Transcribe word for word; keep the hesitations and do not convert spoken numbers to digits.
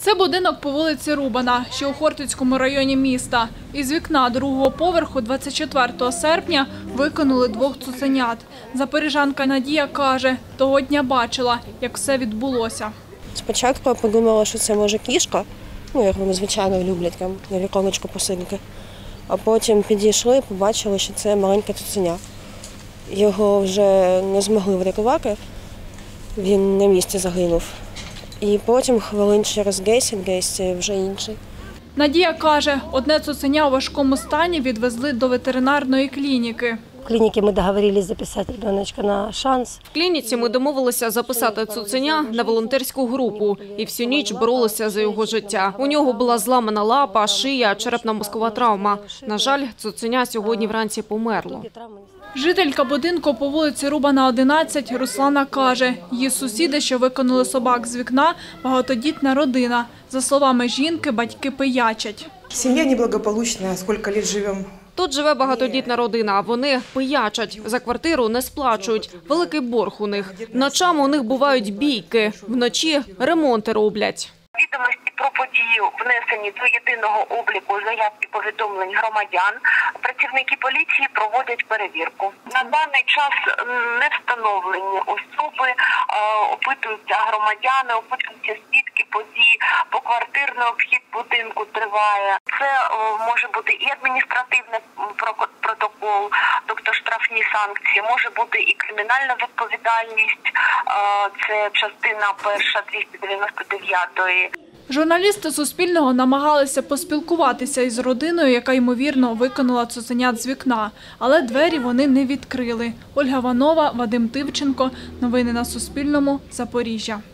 Це будинок по вулиці Рубана, що у Хортицькому районі міста. Із вікна другого поверху двадцять четвертого серпня викинули двох цуценят. Запоріжанка Надія каже, того дня бачила, як все відбулося. Спочатку я подумала, що це може кішка, ну як вони звичайно люблять, там на віконечку посилки. А потім підійшли і побачили, що це маленьке цуценя. Його вже не змогли врятувати, він на місці загинув. І потім хвилин через десять, десять вже інший. Надія каже, одне цуценя у важкому стані відвезли до ветеринарної клініки. В клініці ми домовились записати ребеночка на шанс. В клініці ми домовилися записати цуценя на волонтерську групу і всю ніч боролися за його життя. У нього була зламана лапа, шия, черепно-мозкова травма. На жаль, цуценя сьогодні вранці померло. Жителька будинку по вулиці Рубана, одинадцять, Руслана каже, її сусіди, що викинули собак з вікна, багатодітна родина. За словами жінки, батьки пиячать. Сім'я неблагополучна, скільки років живемо. Тут живе багатодітна родина, вони пиячать, за квартиру не сплачують, великий борг у них. Ночами у них бувають бійки, вночі ремонти роблять. Відомості про подію внесені до єдиного обліку заяв і повідомлень громадян. Працівники поліції проводять перевірку. На даний час не встановлені особи, опитуються громадяни, опитуються свідки подій, поквартирний обхід будинку триває. Це може бути і адміністративний протокол, тобто штрафні санкції, може бути і кримінальна відповідальність, це частина перша двісті дев'яносто дев'ятої. Журналісти Суспільного намагалися поспілкуватися із родиною, яка, ймовірно, викинула цуценят з вікна. Але двері вони не відкрили. Ольга Ванова, Вадим Тивченко. Новини на Суспільному. Запоріжжя.